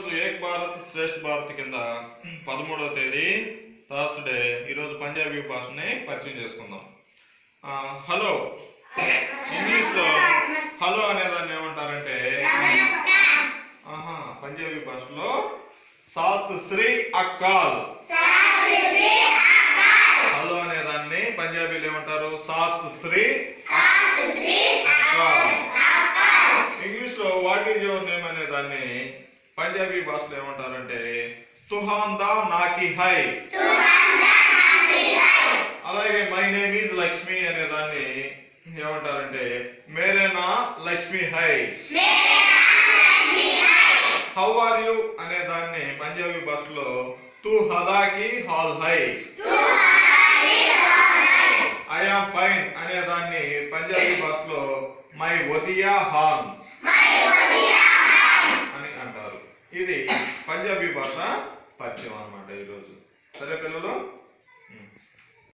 ఈరోజు ఏక్ భారత్ శ్రేష్ఠ భారత్ కింద 13వ తేదీ థర్స్డే ఈరోజు పంజాబీ భాషని పరిచయం చేసుకుందాం. హలో ఇంగ్లీష్లో హలో అనేదాన్ని ఏమంటారంటే పంజాబీ భాషలో సాత్ శ్రీ అకాల్. హలో అనేదాన్ని పంజాబీలో ఏమంటారు? సాత్ శ్రీ అకాల్. ఇంగ్లీష్ లో వాట్ ఈజ్ యువర్ నేమ్ అనే దాన్ని పంజాబీ భాషలో ఏమంటారంటే తుహాందా నాకి హై. అలాగే మై నేమ్ ఈజ్ లక్ష్మి అనే దాన్ని ఏమంటారంటే మేరే నా లక్ష్మి హై. హౌ ఆర్ యు అనే దాన్ని పంజాబీ భాషలో తు హదాకి హాల్ హై. ఐ యామ్ ఫైన్ అనే దాన్ని పంజాబీ భాషలో మై వదియా హాల్ అని అంటారు. ఇది పంజాబీ భాష పరిచయం అన్నమాట ఈరోజు. సరే పిల్లలు.